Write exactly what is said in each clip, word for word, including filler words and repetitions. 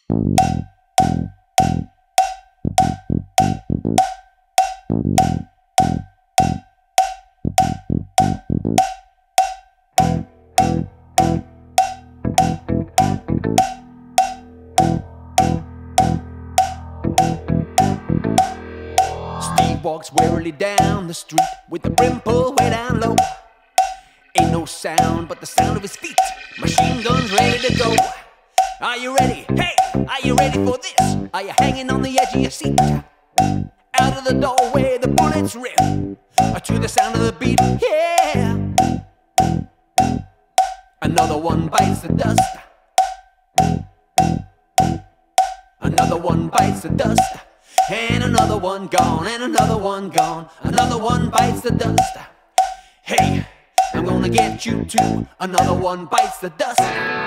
Steve walks warily down the street with the brim pulled way down low. Ain't no sound but the sound of his feet. Machine guns ready to go. Are you ready? Hey, are you ready for this? Are you hanging on the edge of your seat? Out of the doorway the bullets rip to the sound of the beat. Yeah. Another one bites the dust. Another one bites the dust. And another one gone, and another one gone. Another one bites the dust. Hey, I'm gonna get you too. Another one bites the dust.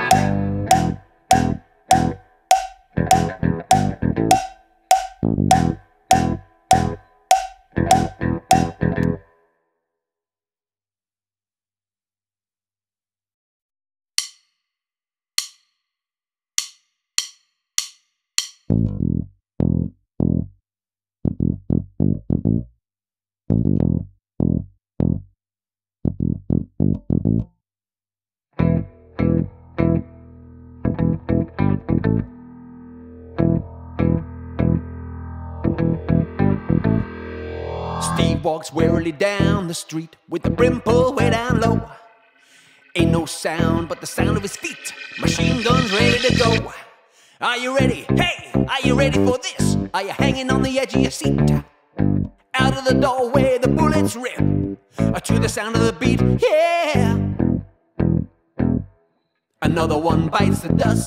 Steve walks warily down the street with the brim pulled way down low. Ain't no sound but the sound of his feet. Machine guns ready to go. Are you ready? Hey, are you ready for this? Are you hanging on the edge of your seat? Out of the doorway the bullets rip to the sound of the beat. Yeah. Another one bites the dust.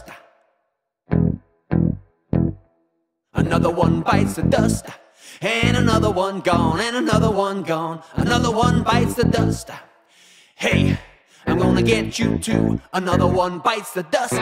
Another one bites the dust. And another one gone, and another one gone. Another one bites the dust. Hey, I'm gonna get you too. Another one bites the dust.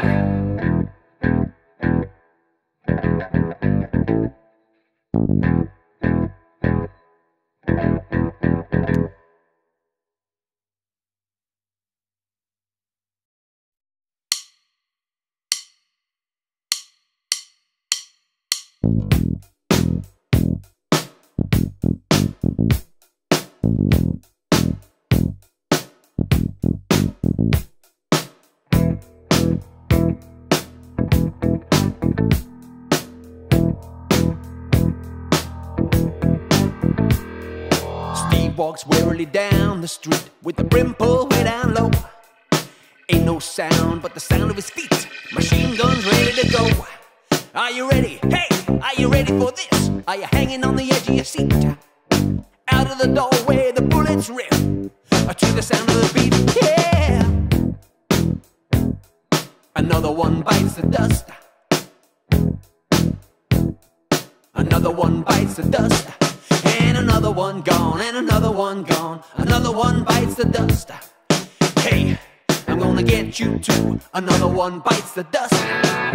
Steve walks warily down the street with the brim pulled way down low. Ain't no sound but the sound of his feet. Machine guns ready to go. Are you ready? Hey, are you ready for this? Are you hanging on the edge of your seat? Out of the doorway the bullets rip to the sound of the beat. Yeah. Another one bites the dust. Another one bites the dust. And another one gone, and another one gone. Another one bites the dust. Hey, I'm gonna get you too. Another one bites the dust.